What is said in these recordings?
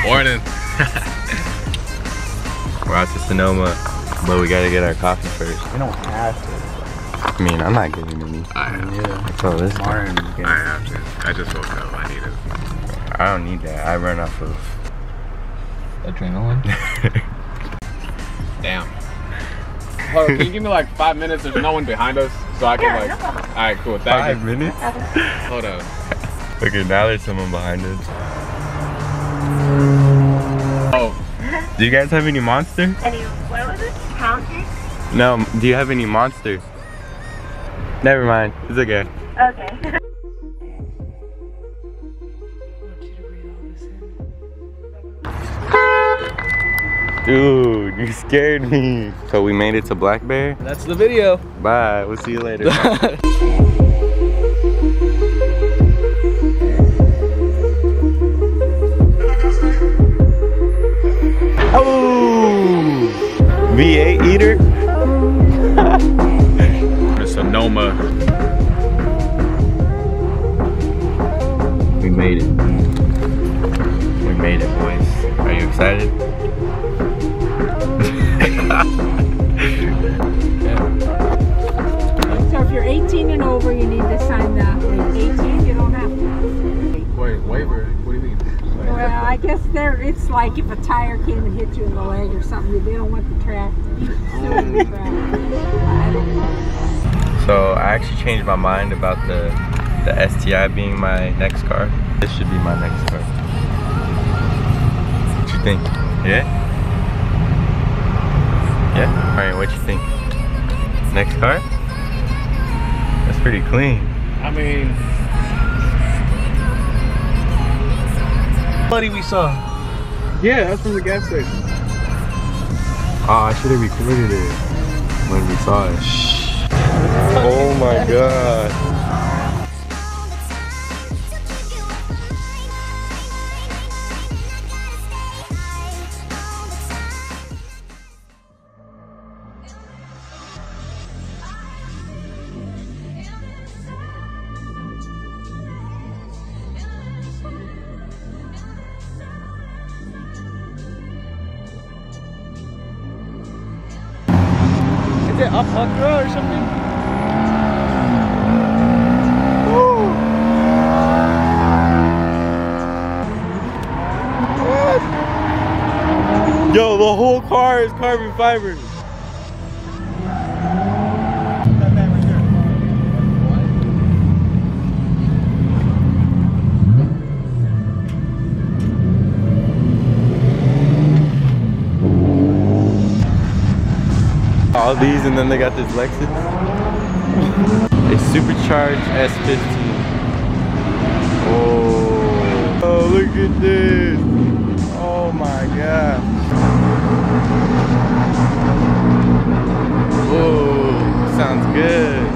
Morning. We're out to Sonoma, but we gotta get our coffee first. We don't have to. I mean, I'm not getting any. I am. Yeah. So this Martin is getting I have to. I just woke up. I need it. I don't need that. I run off of adrenaline. Damn. Hold on, can you give me like 5 minutes? There's no one behind us, so I can like. All right, cool. Thank 5 minutes? you. Hold up. Okay, now there's someone behind us. Oh. Do you guys have any Monster? What was it? Fountain? No. Do you have any Monster? Never mind. It's okay. Okay. Dude, you scared me. So we made it to Black Bear. That's the video. Bye. We'll see you later. Oh, V8 eater. The Sonoma. We made it. We made it, boys. Are you excited? So if you're 18 and over, you need to sign that. 18, you don't have to. Wait, waiver? What do you mean? Well, I guess it's like if a tire came and hit you in the leg or something, they don't want the track to be suing the track. I don't know. So I actually changed my mind about the STI being my next car. This should be my next car. What you think? Yeah? Yeah? Alright, what you think? Next car? That's pretty clean. I mean, Buddy, we saw. yeah, that's from the gas station. Oh, I should have recorded it when we saw it. Oh my god. Is it up Road or something? Yo, the whole car is carbon fiber. All these, and then they got this Lexus. A supercharged S15. Oh, look at this. Oh my god. Whoa, sounds good.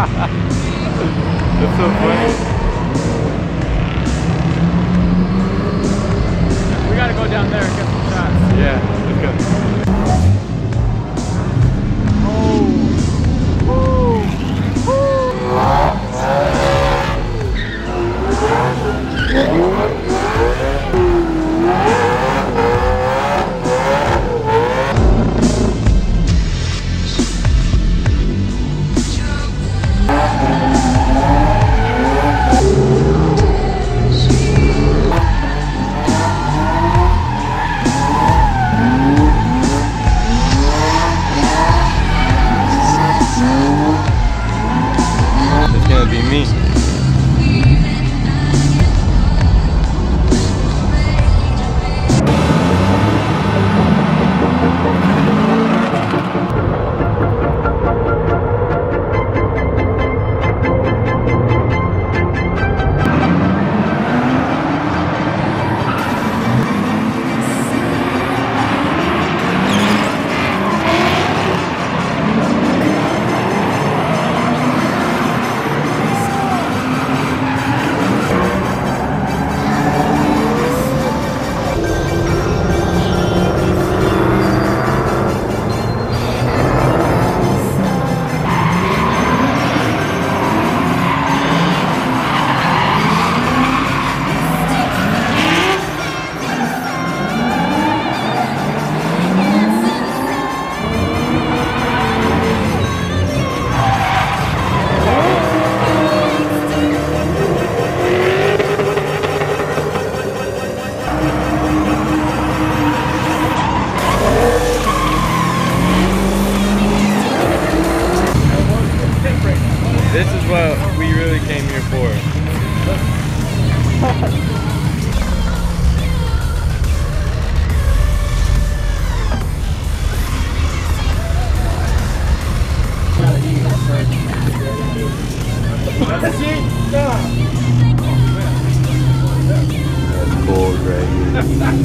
That's so funny. We gotta go down there and get some shots. Yeah, let's go. It's gonna be me. This is what we really came here for. That's cold right here.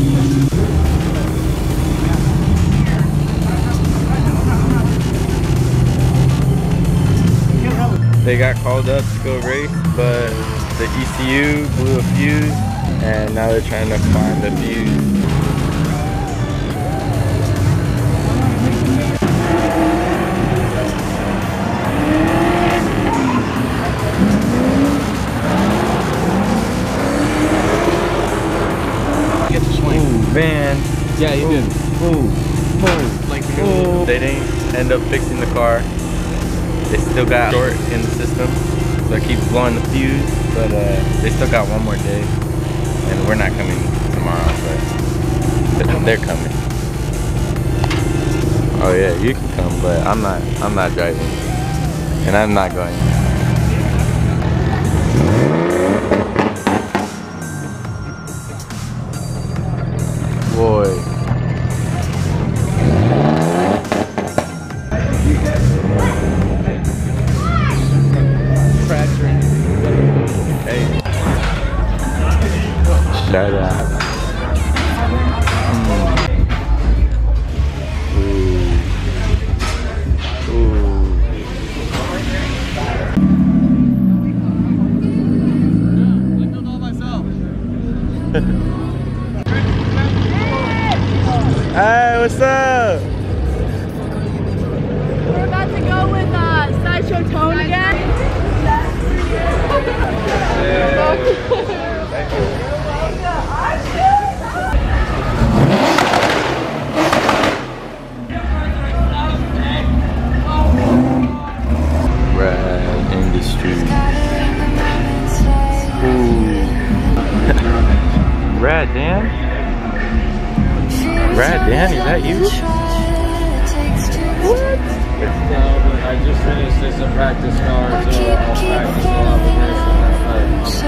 They got called up to go race, but the ECU blew a fuse, and now they're trying to find the fuse. Get the swing. Ooh, van. Yeah, you did. Ooh, Like, ooh. They didn't end up fixing the car. They still got short in the system, so it keeps blowing the fuse, but they still got one more day, and we're not coming tomorrow, but they're coming. Oh yeah, you can come, but I'm not driving, and I'm not going. Boy. Hey. Shut up. Ooh. Ooh. I built all myself. Hey, what's up? We're about to go with Sideshow Tone again. Rad Industry. Ooh. Rad Dan? Rad Dan, is that you? What? No, but I just finished this in practice car, so I'll practice a lot with this.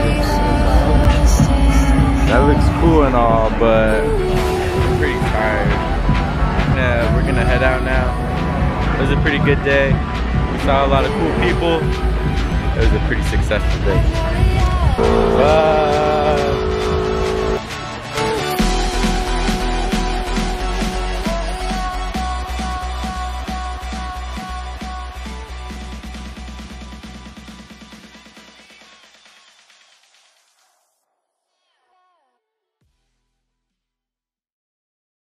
That looks cool and all, but I'm pretty tired. We're gonna head out now. It was a pretty good day. We saw a lot of cool people. It was a pretty successful day. Bye.